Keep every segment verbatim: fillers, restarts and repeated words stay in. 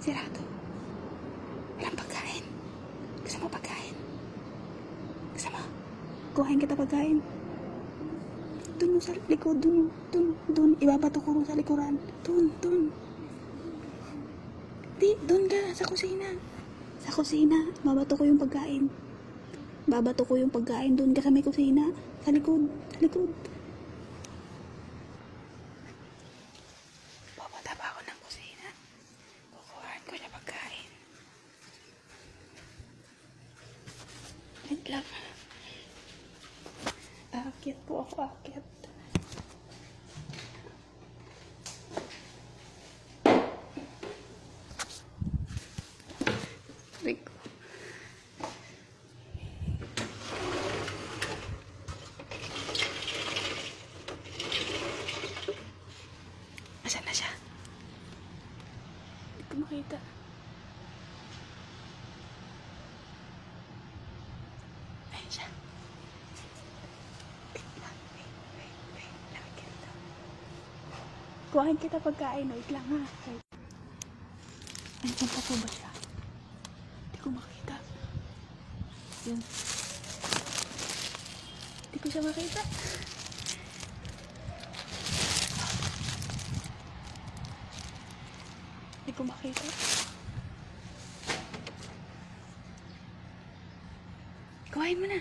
Sirado. Walang pagkain. Gusto mo pagkain? Gusto mo? Kuhain kita pagkain. Doon sa likod, doon, doon, doon. Ibabato ko rin sa likuran. Doon, doon. Di, doon ka, sa kusina. Sa kusina, babato ko yung pagkain. Babato ko yung pagkain. Doon ka sa may kusina. Sa likod, sa likod. Pupunta pa ako ng kusina. Kukuhaan ko siya pagkain. Wait lang. Aakyat po ako, aakyat. Wait ko. Asan na siya? Hindi ko makita. Ayun siya. Wait lang. Wait, wait, wait. Lamigin ito. Kuhain kita pagkain. Wait lang ha. Wait. Andiyan pa po ba siya? Hindi ko makita. Yun. Hindi ko siya makita. Hindi ko makita. Kuhain mo na.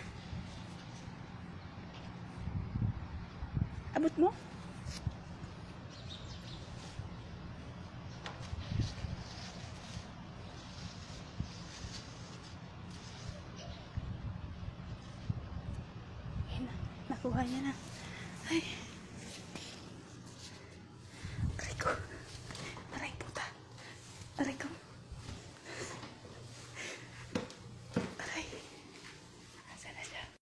Abot mo? Ayun na. Nakuha niya na. Ay.